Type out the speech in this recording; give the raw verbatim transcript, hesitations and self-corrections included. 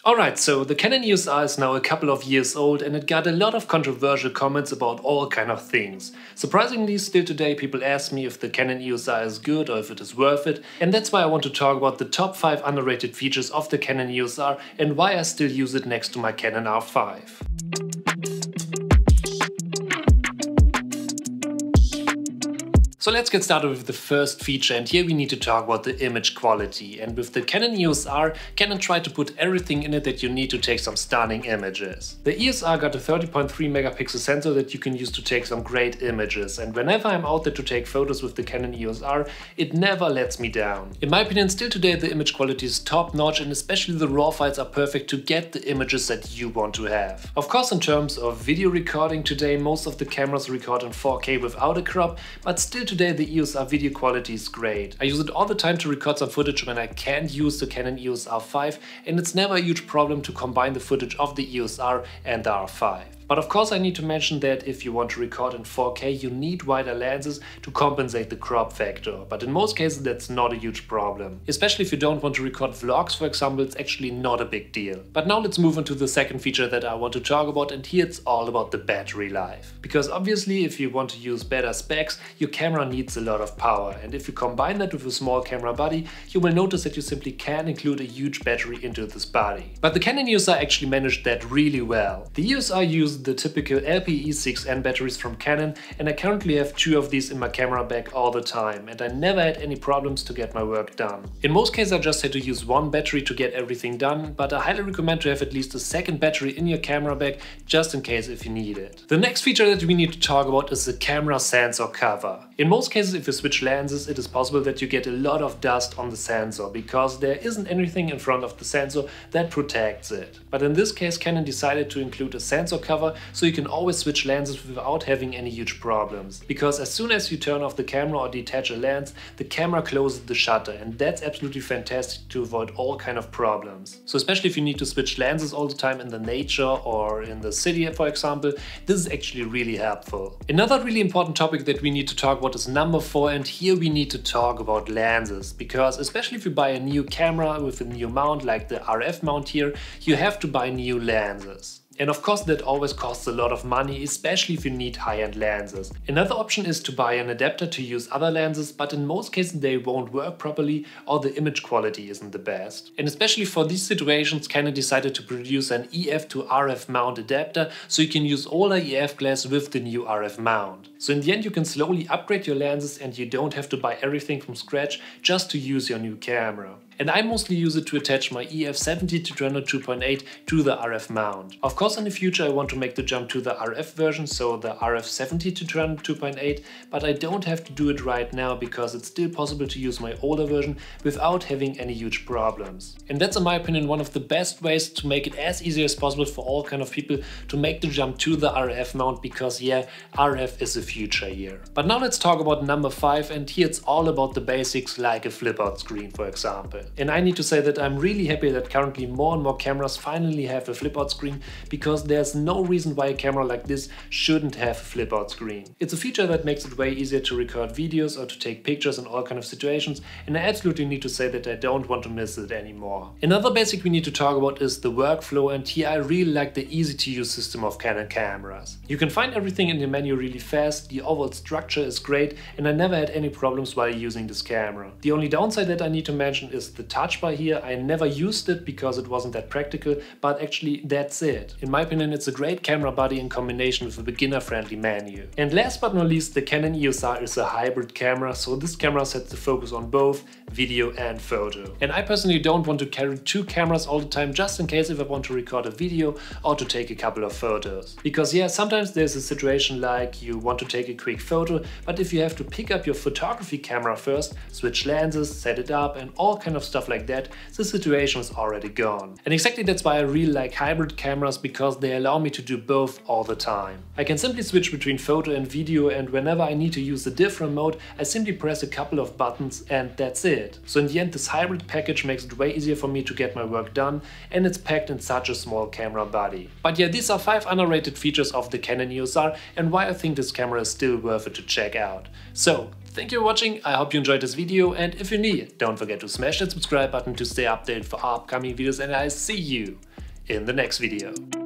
Alright, so the Canon E O S R is now a couple of years old and it got a lot of controversial comments about all kind of things. Surprisingly, still today people ask me if the Canon E O S R is good or if it is worth it, and that's why I want to talk about the top five underrated features of the Canon E O S R and why I still use it next to my Canon R five. So let's get started with the first feature, and here we need to talk about the image quality. And with the Canon E O S R, Canon tried to put everything in it that you need to take some stunning images. The E O S R got a thirty point three megapixel sensor that you can use to take some great images, and whenever I'm out there to take photos with the Canon E O S R, it never lets me down. In my opinion, still today the image quality is top notch, and especially the RAW files are perfect to get the images that you want to have. Of course, in terms of video recording today, most of the cameras record in four K without a crop, but still today Today the E O S R video quality is great. I use it all the time to record some footage when I can't use the Canon E O S R five, and it's never a huge problem to combine the footage of the E O S R and the R five. But of course I need to mention that if you want to record in four K you need wider lenses to compensate the crop factor, but in most cases that's not a huge problem. Especially if you don't want to record vlogs, for example, it's actually not a big deal. But now let's move on to the second feature that I want to talk about, and here it's all about the battery life. Because obviously if you want to use better specs, your camera needs a lot of power, and if you combine that with a small camera body, you will notice that you simply can't include a huge battery into this body. But the Canon E O S R actually managed that really well. The E O S R uses the typical L P E six N batteries from Canon, and I currently have two of these in my camera bag all the time, and I never had any problems to get my work done. In most cases I just had to use one battery to get everything done, but I highly recommend to have at least a second battery in your camera bag just in case if you need it. The next feature that we need to talk about is the camera sensor cover. In most cases if you switch lenses, it is possible that you get a lot of dust on the sensor because there isn't anything in front of the sensor that protects it. But in this case Canon decided to include a sensor cover so you can always switch lenses without having any huge problems. Because as soon as you turn off the camera or detach a lens, the camera closes the shutter, and that's absolutely fantastic to avoid all kind of problems. So especially if you need to switch lenses all the time in the nature or in the city, for example, this is actually really helpful. Another really important topic that we need to talk about is number four, and here we need to talk about lenses. Because especially if you buy a new camera with a new mount like the R F mount here, you have to buy new lenses. And of course that always costs a lot of money, especially if you need high-end lenses. Another option is to buy an adapter to use other lenses, but in most cases they won't work properly or the image quality isn't the best. And especially for these situations Canon decided to produce an E F to R F mount adapter so you can use older E F glass with the new R F mount. So in the end you can slowly upgrade your lenses and you don't have to buy everything from scratch just to use your new camera. And I mostly use it to attach my E F seventy to two hundred two point eight to the R F mount. Of course in the future I want to make the jump to the R F version, so the R F seventy to two hundred two point eight, but I don't have to do it right now because it's still possible to use my older version without having any huge problems. And that's in my opinion one of the best ways to make it as easy as possible for all kind of people to make the jump to the R F mount, because yeah, R F is the future here. But now let's talk about number five, and here it's all about the basics like a flip out screen, for example. And I need to say that I'm really happy that currently more and more cameras finally have a flip out screen, because there's no reason why a camera like this shouldn't have a flip out screen. It's a feature that makes it way easier to record videos or to take pictures in all kind of situations, and I absolutely need to say that I don't want to miss it anymore. Another basic we need to talk about is the workflow, and here I really like the easy to use system of Canon cameras. You can find everything in the menu really fast, the overall structure is great, and I never had any problems while using this camera. The only downside that I need to mention is the touch bar here. I never used it because it wasn't that practical, but actually that's it. In my opinion it's a great camera body in combination with a beginner friendly menu. And last but not least, the Canon E O S R is a hybrid camera, so this camera sets the focus on both video and photo. And I personally don't want to carry two cameras all the time just in case if I want to record a video or to take a couple of photos. Because yeah, sometimes there's a situation like you want to take a quick photo, but if you have to pick up your photography camera first, switch lenses, set it up and all kind of stuff like that, the situation is already gone. And exactly that's why I really like hybrid cameras, because they allow me to do both all the time. I can simply switch between photo and video, and whenever I need to use a different mode, I simply press a couple of buttons and that's it. So in the end this hybrid package makes it way easier for me to get my work done, and it's packed in such a small camera body. But yeah, these are five underrated features of the Canon E O S R and why I think this camera is still worth it to check out. So Thank you for watching, I hope you enjoyed this video, and if you're new, don't forget to smash that subscribe button to stay updated for our upcoming videos, and I'll see you in the next video.